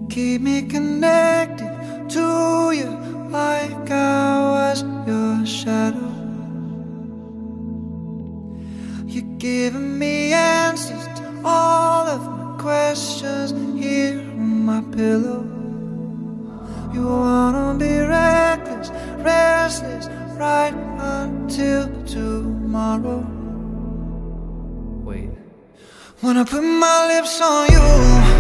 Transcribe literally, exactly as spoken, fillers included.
keep me connected to you like I was your shadow. You're giving me answers to all of my questions here on my pillow. You wanna be reckless, restless, right until tomorrow. Wait. When I put my lips on you,